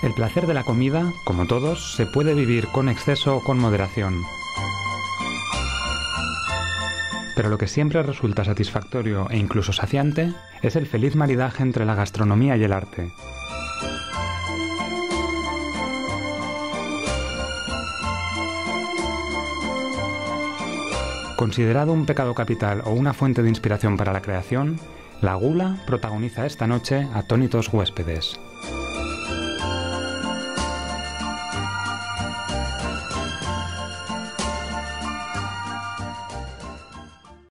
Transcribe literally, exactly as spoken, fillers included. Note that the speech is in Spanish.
El placer de la comida, como todos, se puede vivir con exceso o con moderación. Pero lo que siempre resulta satisfactorio e incluso saciante es el feliz maridaje entre la gastronomía y el arte. Considerado un pecado capital o una fuente de inspiración para la creación, la gula protagoniza esta noche atónitos huéspedes.